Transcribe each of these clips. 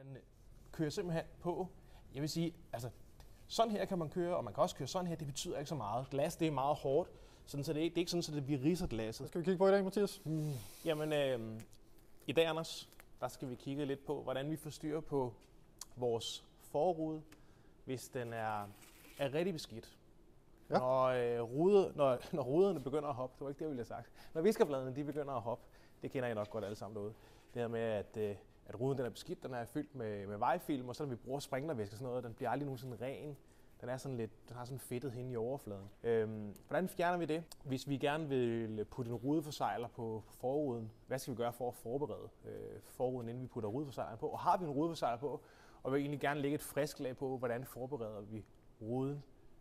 Man kører simpelthen på, jeg vil sige, altså sådan her kan man køre, og man kan også køre sådan her, det betyder ikke så meget. Glas, det er meget hårdt, sådan, så det er ikke sådan, at vi ridser glasset. Hvad skal vi kigge på i dag, Mathias? Jamen, i dag, Anders, der skal vi kigge lidt på, hvordan vi får styr på vores forrude, hvis den er rigtig beskidt. Ja. Når ruderne begynder at hoppe, det var ikke det, jeg ville have sagt. Når viskerbladene de begynder at hoppe, det kender I nok godt alle sammen derude. Det her med, at ruden den er beskidt, den er fyldt med vejfilm, og så når vi bruger sprinklervæske og sådan noget, den bliver aldrig nu sådan ren. Den er sådan lidt, den har sådan fedtet henne i overfladen. Hvordan fjerner vi det? Hvis vi gerne vil putte en rudeforsegler på forruden, hvad skal vi gøre for at forberede forruden, inden vi putter rudeforsegleren på? Og har vi en rudeforsegler på, og vil egentlig gerne lægge et frisk lag på, hvordan forbereder vi ruden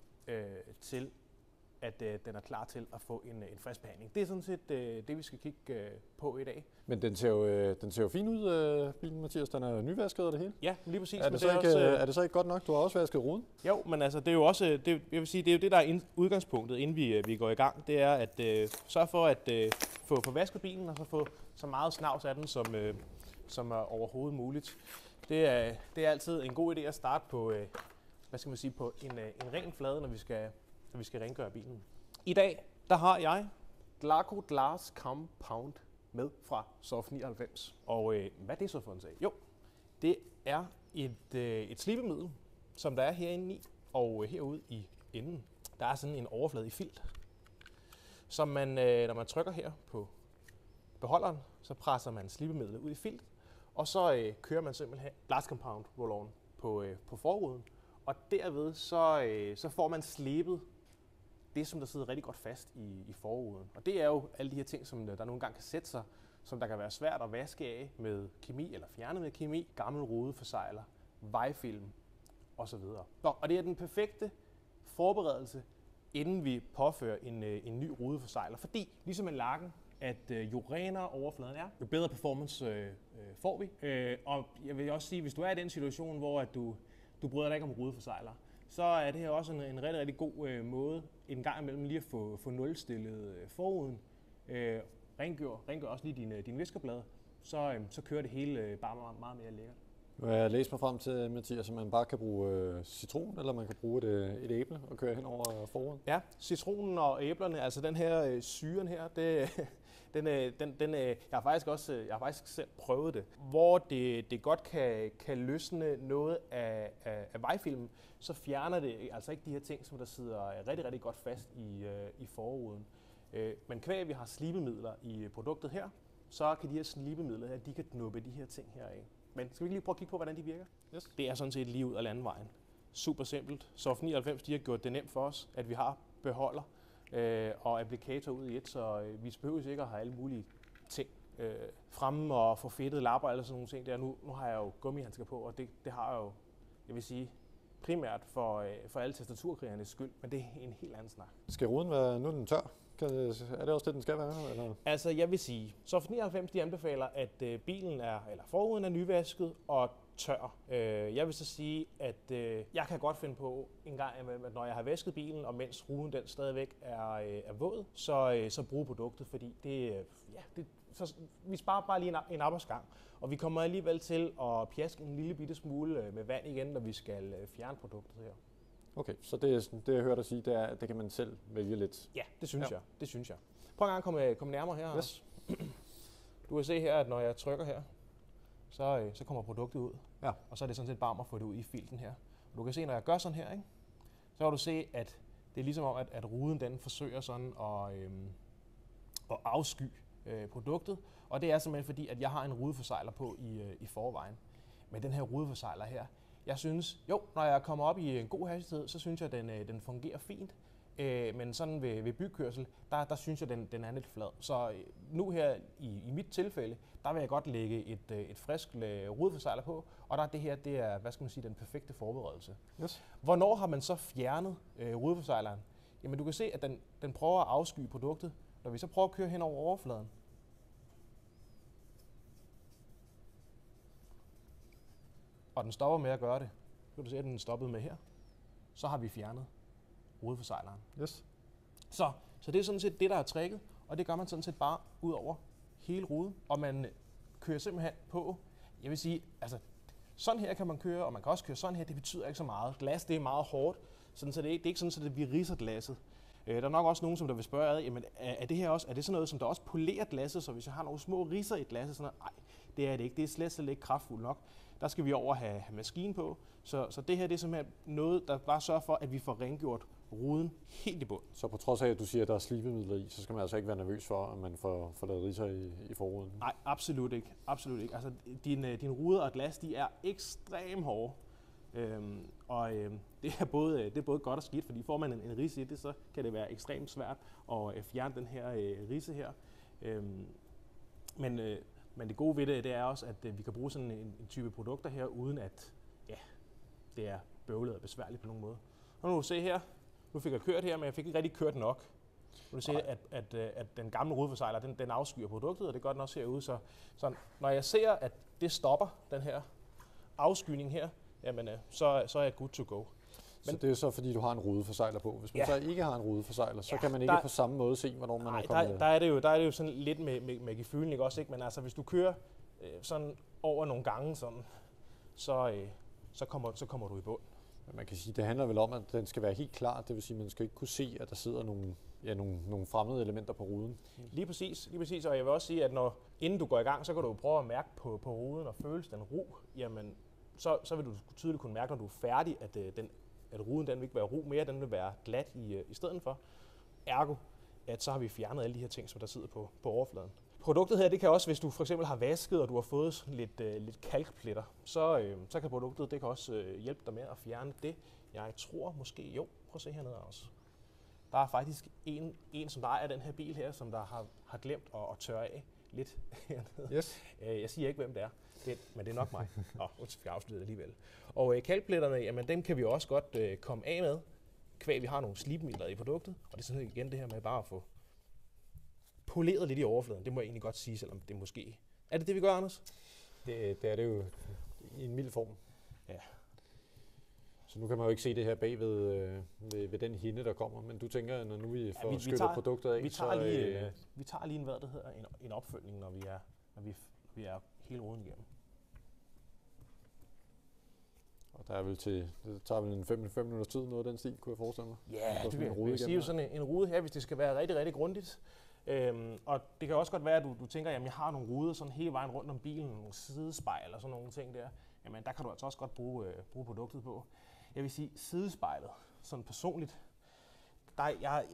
til, at den er klar til at få en frisk behandling. Det er sådan set det, vi skal kigge på i dag. Men den ser jo fin ud, bilen, Mathias. Den er nyvasket og det hele. Ja, lige præcis. Er det så ikke godt nok? Du har også vasket ruden? Jo, men altså, det er jo også, jeg vil sige, det er jo det, der er udgangspunktet, inden vi går i gang. Det er at sørge for at få vasket bilen, og så få så meget snavs af den, som er overhovedet muligt. Det er altid en god idé at starte på, på en ren flade, når vi skal rengøre bilen. I dag, der har jeg Glaco Glass Compound med fra Soft 99. Og hvad er det så for en sag? Jo, det er et slibemiddel, som der er herinde i, og herude i enden. Der er sådan en overflade i filt, som man, når man trykker her på beholderen, så presser man slibemidlet ud i filt, og så kører man simpelthen Glass Compound roll-on på forruden. Og derved så får man slebet det, som der sidder rigtig godt fast i forruden. Og det er jo alle de her ting, som der nogle gange kan sætte sig, som der kan være svært at vaske af med kemi eller fjerne med kemi, gammel rudeforsegler, vejfilm osv. Og det er den perfekte forberedelse, inden vi påfører en ny rudeforsegler. Fordi, ligesom med lakken, at jo renere overfladen er, jo bedre performance får vi. Og jeg vil også sige, hvis du er i den situation, hvor at du bryder dig ikke om rudeforsegler, så er det her også en rigtig, rigtig god måde en gang imellem lige at få nulstillet forruden. Rengør også lige dine viskerblade, så kører det hele bare meget mere lækkert. Jeg læser mig frem til, Mathias, at man bare kan bruge citron, eller man kan bruge et æble og køre hen over forruden. Ja, citronen og æblerne, altså den her syren her, jeg har faktisk selv prøvet det. Hvor det godt kan løsne noget af vejfilmen, så fjerner det altså ikke de her ting, som der sidder rigtig, rigtig godt fast i forruden. Men kvæg vi har slibemidler i produktet her, så kan de her slibemidler her, de kan knuppe de her ting her af. Men skal vi ikke lige prøve at kigge på, hvordan de virker? Yes. Det er sådan set lige ud af landevejen. Super simpelt. Soft 99 de har gjort det nemt for os, at vi har beholder og applikator ud i et, så vi behøver ikke at have alle mulige ting fremme og få fedtede lapper eller sådan nogle ting der. Nu har jeg jo gummihandsker på, og det har jeg jo, jeg vil sige, primært for alle tastaturkrigernes skyld, men det er en helt anden snak. Skal ruden være, nu er den tør? Er det også det, den skal være? Eller? Altså, jeg vil sige, Soft 99 de anbefaler, at forruden er nyvasket og tør. Jeg vil så sige, at jeg kan godt finde på en gang, at når jeg har vasket bilen, og mens ruden den stadigvæk er våd, så bruge produktet, fordi vi sparer bare lige en arbejdsgang. Og vi kommer alligevel til at pjaske en lille bitte smule med vand igen, når vi skal fjerne produktet her. Okay, så det jeg hørte dig sige, det er, at det kan man selv vælge lidt? Ja, det synes jeg. Prøv en gang at komme nærmere her. Yes. Du kan se her, at når jeg trykker her, så kommer produktet ud. Ja. Og så er det sådan set bare om at få det ud i filten her. Og du kan se, når jeg gør sådan her, ikke, så kan du se, at det er ligesom om, at ruden den forsøger sådan at afsky produktet. Og det er simpelthen fordi, at jeg har en rudeforsegler på i forvejen. Men den her rudeforsegler her, jeg synes, når jeg kommer op i en god hastighed, så synes jeg, at den fungerer fint. Men sådan ved bykørsel, der synes jeg, den er lidt flad. Så nu her i mit tilfælde, der vil jeg godt lægge et frisk rudeforsegler på, og det her, det er, den perfekte forberedelse. Yes. Hvornår har man så fjernet rudeforsegleren? Jamen du kan se, at den prøver at afsky produktet, når vi så prøver at køre hen over overfladen. Og den stopper med at gøre det. Så kan du se, at den stoppede med her. Så har vi fjernet rudeforsegleren. Yes. Så det er sådan set det, der er tricket, og det gør man sådan set bare ud over hele ruden. Og man kører simpelthen på, jeg vil sige, altså Sådan her kan man køre, og man kan også køre sådan her. Det betyder ikke så meget. Glas, det er meget hårdt, sådan, så det er ikke sådan, at vi ridser glasset. Der er nok også nogen, som der vil spørge, jamen, er det her også, er det sådan noget, som der også polerer glasset, så hvis jeg har nogle små ridser i glasset, sådan noget, nej, det er det ikke. Det er slet ikke kraftfuldt nok. Der skal vi over have maskinen på. Så det her det er simpelthen noget, der bare sørger for, at vi får rengjort ruden helt i bund. Så på trods af, at du siger, at der er slibemidler i, så skal man altså ikke være nervøs for, at man får lavet ridser i forruden? Nej, absolut ikke. Absolut ikke. Altså, dine ruder og glas, de er ekstremt hårde. Det er både godt og skidt, fordi får man en ridse i det, så kan det være ekstremt svært at fjerne den her ridse her. Men det gode ved det er også, at vi kan bruge sådan en type produkter her, uden at det er bøvlet og besværligt på nogen måde. Og nu kan du se her, nu fik jeg kørt her, men jeg fik ikke rigtig kørt nok. Nu kan du se, at den gamle rudeforsejler, den afskyer produktet, og det gør den også herude. Så når jeg ser, at det stopper, den her afskygning her, jamen, så er jeg good to go. Så det er så, fordi du har en rudeforsejler på. Hvis man så ikke har en rudeforsejler, så kan man ikke på samme måde se, hvornår man er kommet... Der er det jo sådan lidt med gefylen, ikke også? Ikke? Men altså, hvis du kører sådan over nogle gange, sådan, så kommer du i bund. Men man kan sige, det handler vel om, at den skal være helt klar. Det vil sige, at man skal ikke kunne se, at der sidder nogle fremmede elementer på ruden. Lige præcis. Og jeg vil også sige, at inden du går i gang, så kan du prøve at mærke på ruden og føles den ro. Jamen, så vil du tydeligt kunne mærke, når du er færdig, at ruden den vil ikke være ro mere, den vil være glat i stedet for. Ergo, at så har vi fjernet alle de her ting, som der sidder på overfladen. Produktet her, det kan også, hvis du for eksempel har vasket, og du har fået sådan lidt kalkpletter, så kan produktet, det kan også hjælpe dig med at fjerne det. Jeg tror måske, prøv at se hernede også. Der er faktisk en som der ejer den her bil her, som der har glemt at tørre af lidt hernede. Yes. Jeg siger ikke, hvem det er, men det er nok mig. Nu skal jeg afsløre det alligevel. Og kalkpletterne, jamen dem kan vi også godt komme af med, kvæg vi har nogle slibemidler i produktet. Og det er sådan igen det her med bare at få poleret lidt i overfladen. Det må jeg egentlig godt sige, selvom det måske... Er det, vi gør, Anders? Det er det jo i en mild form. Ja. Så nu kan man jo ikke se det her bag ved den hinde, der kommer. Men du tænker, når nu vi får skyllet produktet af, vi tager lige hvad det hedder, en opfølgning, når vi er hele ruden igennem. Og der er vel det tager vel en 5 minutters tid, noget af den stil, kunne jeg forestille mig. Ja, det vil jeg sige jo sådan en rude her, hvis det skal være rigtig, rigtig grundigt. Og det kan også godt være, at du tænker, jamen jeg har nogle ruder sådan hele vejen rundt om bilen, nogle sidespejl og sådan nogle ting der. Jamen der kan du altså også godt bruge produktet på. Jeg vil sige, sidespejlet, sådan personligt, der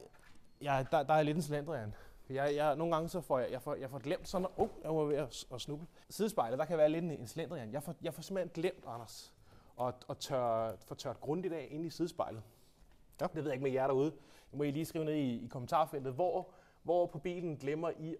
er lidt en slendrian. Nogle gange så får jeg får glemt sådan, jeg var ved at snuble. Sidespejlet, der kan være lidt en slendrian. Jeg får simpelthen glemt, Anders, at få tørt grundigt af inde i sidespejlet. Ja. Det ved jeg ikke med jer derude. Det må I lige skrive ned i kommentarfeltet, hvor på bilen glemmer I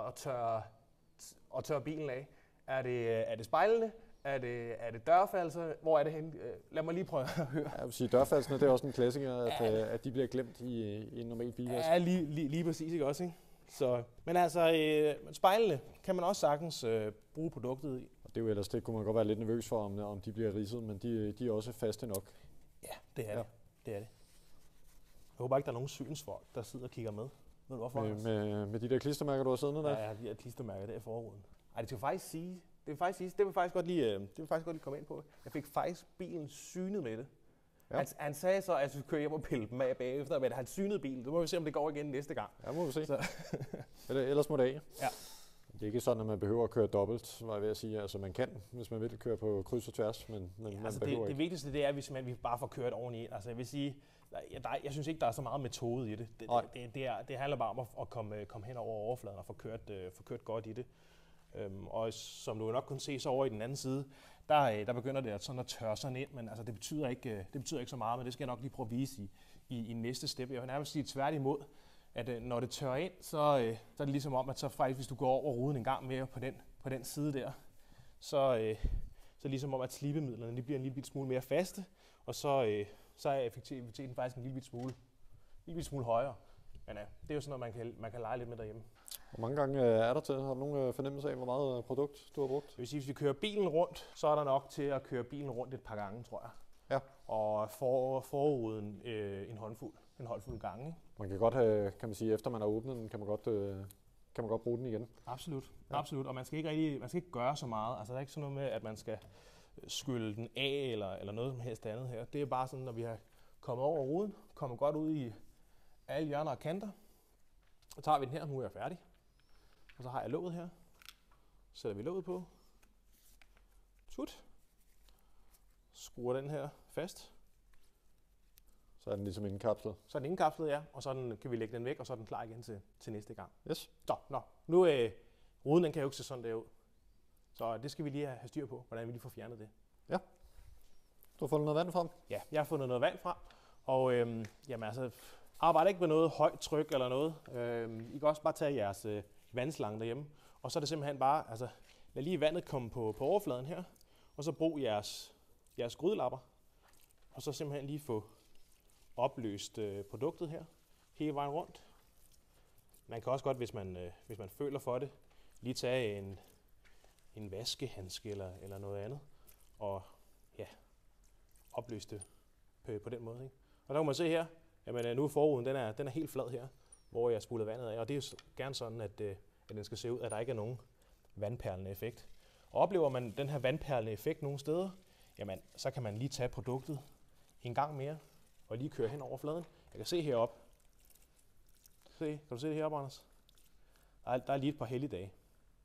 at tørre bilen af. Er det spejlene? Er det dørfalser? Hvor er det henne? Lad mig lige prøve at høre. Jeg vil sige, dørfalsene, det er også en klassiker, at de bliver glemt i en normal bil. Ja, lige præcis, ikke også? Ikke? Så, men altså, spejlene kan man også sagtens bruge produktet i. Og det er jo ellers, det kunne man godt være lidt nervøs for, om de bliver ridset, men de er også faste nok. Ja, det er det. Det er det. Jeg håber ikke, der er nogen synsfolk, der sidder og kigger med. Ved du hvorfor? Med de der klistermærker, du har siddende der? Ja, de her klistermærker der i forruden. Ej, det vil faktisk godt lige komme ind på. Jeg fik faktisk bilen synet med det. Ja. Han sagde så, at jeg skulle køre hjem og pille dem af bagefter, men han synede bilen. Det må vi se, om det går igen næste gang. Ja, må vi se. Ellers må det af. Ja. Det er ikke sådan, at man behøver at køre dobbelt, var jeg ved at sige. Altså man kan, hvis man vil køre på kryds og tværs, men man altså behøver ikke. Det vigtigste det er, hvis vi bare får kørt ordentligt ind. Altså jeg vil sige, jeg synes ikke, der er så meget metode i det. Det handler bare om at komme hen over overfladen og få kørt godt i det. Og som du nok kunne se så over i den anden side, der begynder det at tørre sådan ind, men altså det betyder ikke så meget, men det skal jeg nok lige prøve at vise i næste step. Jeg vil nærmest sige tværtimod, at når det tørrer ind, så er det ligesom om, at så faktisk, hvis du går over ruden en gang mere på den side der, så ligesom om, at slibemidlerne de bliver en lille smule mere faste, og så er effektiviteten faktisk en lille smule højere. Men det er jo sådan noget, man kan lege lidt med derhjemme. Hvor mange gange er der til? Har du nogen fornemmelse af, hvor meget produkt du har brugt? Det vil sige, hvis vi kører bilen rundt, så er der nok til at køre bilen rundt et par gange, tror jeg. Ja. Og forruden en håndfuld gange. Ikke? Man kan godt, kan man sige, efter man har åbnet den, kan man godt bruge den igen. Absolut. Og man skal ikke gøre så meget. Altså der er ikke sådan noget med, at man skal skylle den af eller noget som helst andet her. Det er bare sådan, når vi har kommet over ruden, kommet godt ud i alle hjørner og kanter, så tager vi den her, nu er jeg færdig. Og så har jeg låget her. Så sætter vi låget på. Tut. Skruer den her fast. Så er den ligesom indkapslet. Så er den indkapslet, ja. Og så kan vi lægge den væk, og så er den klar igen til næste gang. Yes. Så, nu ruden den kan jo ikke se sådan der ud. Så det skal vi lige have styr på, hvordan vi lige får fjernet det. Ja. Du har fundet noget vand frem? Ja, jeg har fundet noget vand frem. Og jamen altså, arbejder ikke med noget højt tryk eller noget. I kan også bare tage jeres vandslange derhjemme. Og så er det simpelthen bare, altså, lad lige vandet komme på overfladen her. Og så brug jeres grydelapper. Og så simpelthen lige få opløst produktet her, hele vejen rundt. Man kan også godt, hvis man føler for det, lige tage en vaskehandske eller noget andet, og ja, opløse det på den måde. Ikke? Og der kan man se her, jamen nu er forruden, den er helt flad her, hvor jeg spulede vandet af, og det er jo gerne sådan, at den skal se ud, at der ikke er nogen vandperlende effekt. Og oplever man den her vandperlende effekt nogle steder, jamen så kan man lige tage produktet en gang mere, og lige køre hen over fladen. Jeg kan se heroppe. Kan du se det heroppe, Anders? Der er lige et par helligdage.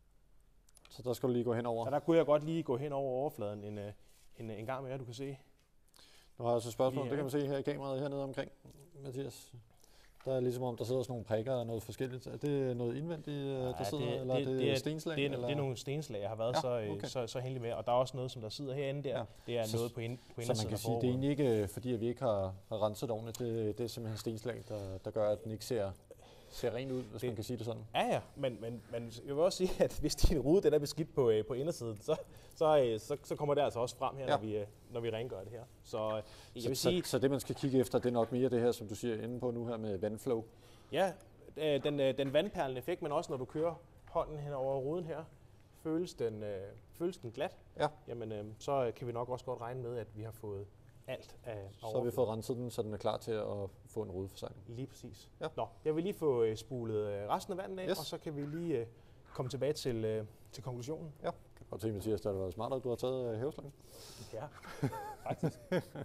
Så der skal du lige gå hen over? Så der kunne jeg godt lige gå hen over overfladen en gang mere, du kan se. Nu har jeg så et spørgsmål, det kan man se her i kameraet hernede omkring, Mathias. Der er ligesom om, der sidder sådan nogle prikker og noget forskelligt. Er det noget indvendigt, der sidder, eller er det stenslag? Det er nogle stenslag, jeg har været så heldig med. Og der er også noget, som der sidder herinde der. Ja. Det er noget på indersiden. Så man kan sige, det er egentlig ikke, fordi vi ikke har renset ordentligt. Det er simpelthen stenslag, der gør, at den ikke ser ren ud, hvis man kan sige det sådan. Ja, men jeg vil også sige, at hvis din rude den er beskidt på indersiden, så kommer det altså også frem her, når vi rengør det her. Så jeg vil sige, så det, man skal kigge efter, det er nok mere det her, som du siger inde på nu her med vandflow. Ja, den vandperlende effekt, men også når du kører hånden hen over ruden her, føles den glat, jamen så kan vi nok også godt regne med, at vi har fået alt af så har vi fået renset den, så den er klar til at få en rudeforsegling. Lige præcis. Ja. Nå, jeg vil lige få spulet resten af vandet af, og så kan vi lige komme tilbage til konklusionen. Ja. Og til Mathias, der har været smartere, at du har taget hæveslangen. Ja, faktisk.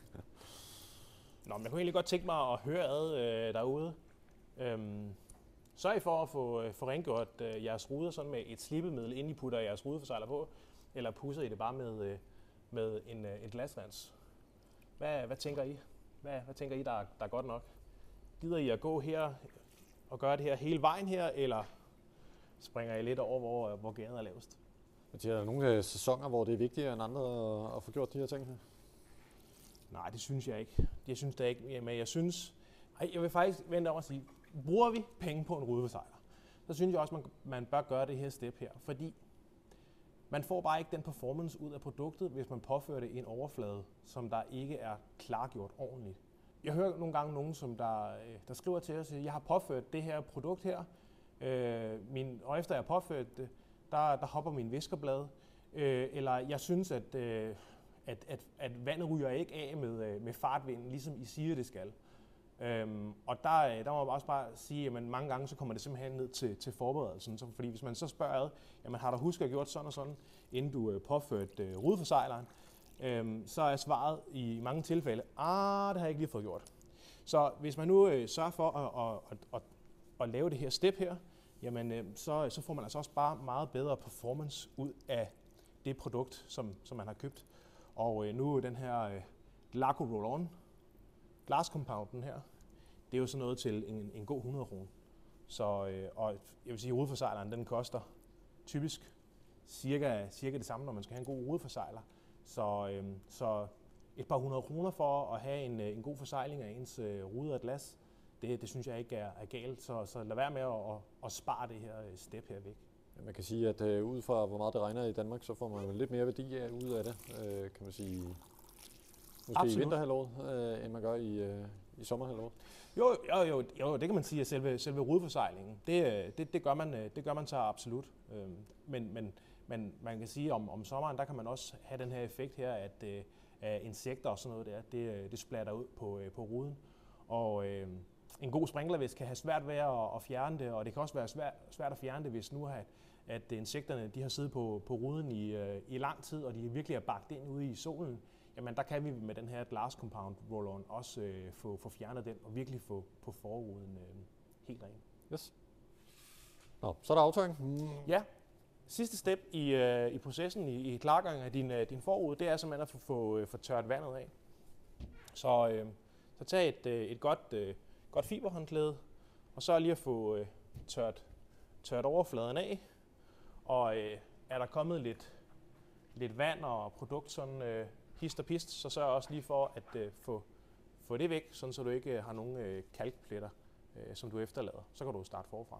Nå, men jeg kunne egentlig godt tænke mig at høre ad derude. Sørg for at få rengjort jeres ruder sådan med et slibemiddel, inden I putter jeres rudeforsegler på, eller pusser I det bare med en glasrens. Hvad tænker I? Hvad tænker I, der er godt nok? Gider I at gå her og gøre det her hele vejen her, eller springer I lidt over, hvor gaden er lavest? Er der nogle sæsoner, hvor det er vigtigere end andre at få gjort de her ting her? Nej, det synes jeg ikke. Jeg synes da ikke, men jeg vil faktisk vente om at sige, bruger vi penge på en rudeforsegler, så synes jeg også, man bør gøre det her step her, fordi man får bare ikke den performance ud af produktet, hvis man påfører det i en overflade, som der ikke er klargjort ordentligt. Jeg hører nogle gange nogen, som der skriver til os, at jeg har påført det her produkt her, og efter jeg har påført det, der hopper min viskerblad, eller jeg synes, at vandet ryger ikke af med fartvinden, ligesom I siger, det skal. Og der må jeg også bare sige, at mange gange så kommer det simpelthen ned til forberedelsen. Så, fordi hvis man så spørger, jamen har du husket at gjort sådan og sådan, inden du påførte rudeforsegleren, så er svaret i mange tilfælde, det har jeg ikke lige fået gjort. Så hvis man nu sørger for at lave det her step her, jamen så får man altså også bare meget bedre performance ud af det produkt, som man har købt. Og nu den her Laco Roll-On Glass Compounden her, det er jo sådan noget til en god 100 kroner. Så, og jeg vil sige, at rudeforsegleren, den koster typisk cirka det samme, når man skal have en god rudeforsegler. Så et par 100 kroner for at have en god forsegling af ens ruder af glas, det synes jeg ikke er galt. Så lad være med at spare det her step her væk. Ja, man kan sige, at ud fra hvor meget det regner i Danmark, så får man lidt mere værdi ud af det, kan man sige. Måske absolut. I vinterhalvåret, end man gør i sommerhalvåret? Jo, det kan man sige, at selve rudeforsejlingen, det gør man så absolut. Men man kan sige, om sommeren, der kan man også have den her effekt her, at insekter og sådan noget der, det splatter ud på ruden. Og en god sprinklervæske kan have svært ved at fjerne det, og det kan også være svært at fjerne det, hvis nu at insekterne de har siddet på ruden i lang tid, og de virkelig er bagt ind ude i solen, jamen der kan vi med den her glass compound roll-on også få fjernet den og virkelig få på forruden helt ren. Yes. Nå, så er der aftørring. Ja. Sidste step i processen i klargang af din forrude, det er simpelthen at få tørret vandet af. Så tag et godt fiberhåndklæde, og så lige at få tørt overfladen af. Og er der kommet lidt vand og produkt sådan hist og pist, så sørg også lige for at få det væk, sådan så du ikke har nogen kalkpletter, som du efterlader. Så kan du starte forfra.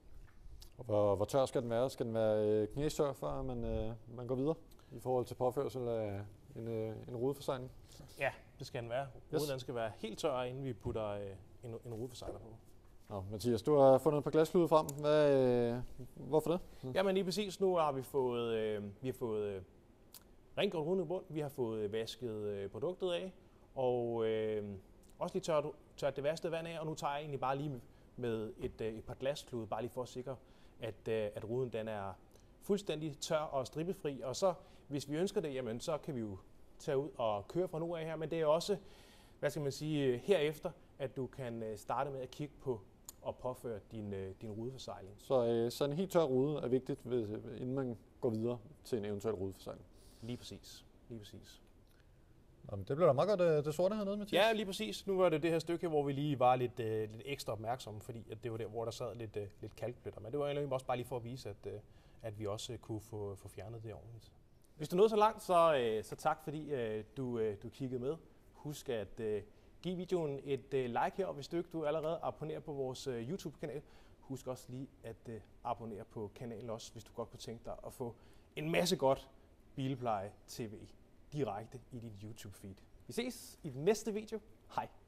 Og hvor tør skal den være? Skal den være knæstør, før man går videre i forhold til påførsel af en rudeforsegling? Ja, det skal den være. Ruden den skal være helt tør, inden vi putter en rudeforsegler på. Nå, Mathias, du har fundet et par glasklude frem. Hvorfor det? Jamen lige præcis. Nu har vi fået rengjort ruden i bund. Vi har fået vasket produktet af. Og også lige tørt det værste vand af. Og nu tager jeg egentlig bare lige med et par glasklude, bare lige for at sikre, at ruden den er fuldstændig tør og strippefri. Og så, hvis vi ønsker det, jamen, så kan vi jo tage ud og køre fra nu af her. Men det er også, hvad skal man sige, herefter, at du kan starte med at kigge på og påføre din rudeforsegling. Så en helt tør rude er vigtigt, inden man går videre til en eventuel rudeforsegling? Lige præcis. Lige præcis. Jamen, det blev da meget godt det sorte hernede, Mathias. Ja, lige præcis. Nu var det her stykke, hvor vi lige var lidt ekstra opmærksomme, fordi at det var der, hvor der sad lidt kalkpletter. Men det var egentlig også bare lige for at vise, at vi også kunne få fjernet det ordentligt. Hvis du nåede så langt, så tak fordi du kiggede med. Husk at give videoen et like her, og hvis du allerede abonnerer på vores YouTube-kanal, husk også lige at abonnere på kanalen også, hvis du godt kunne tænke dig at få en masse godt Bilpleje TV direkte i dit YouTube-feed. Vi ses i den næste video. Hej!